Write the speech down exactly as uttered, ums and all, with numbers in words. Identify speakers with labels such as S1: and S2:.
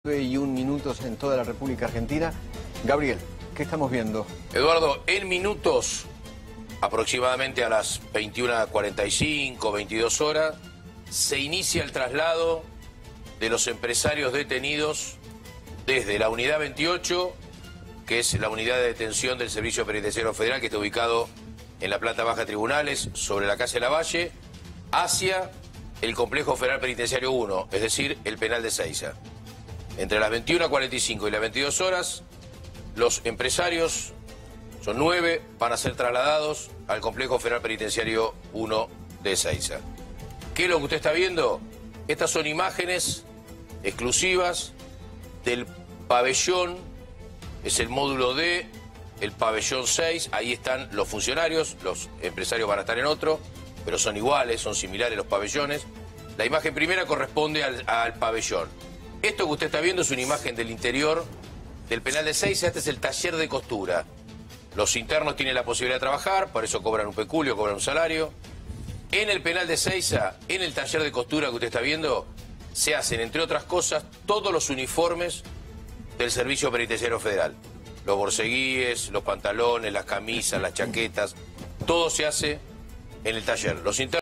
S1: y un minutos en toda la República Argentina. Gabriel, ¿qué estamos viendo?
S2: Eduardo, en minutos, aproximadamente a las veintiuna cuarenta y cinco, veintidós horas, se inicia el traslado de los empresarios detenidos desde la unidad veintiocho, que es la unidad de detención del Servicio Penitenciario Federal, que está ubicado en la planta baja de tribunales, sobre la calle Lavalle, hacia el Complejo Federal Penitenciario uno, es decir, el penal de Ezeiza. Entre las veintiuna cuarenta y cinco y las veintidós horas, los empresarios, son nueve, van a ser trasladados al Complejo Federal Penitenciario uno de Ezeiza. ¿Qué es lo que usted está viendo? Estas son imágenes exclusivas del pabellón, es el módulo D, el pabellón seis, ahí están los funcionarios, los empresarios van a estar en otro, pero son iguales, son similares los pabellones. La imagen primera corresponde al, al pabellón. Esto que usted está viendo es una imagen del interior del penal de Ezeiza. Este es el taller de costura. Los internos tienen la posibilidad de trabajar, por eso cobran un peculio, cobran un salario. En el penal de Ezeiza, en el taller de costura que usted está viendo, se hacen, entre otras cosas, todos los uniformes del Servicio Penitenciario Federal. Los borceguíes, los pantalones, las camisas, las chaquetas, todo se hace en el taller. Los internos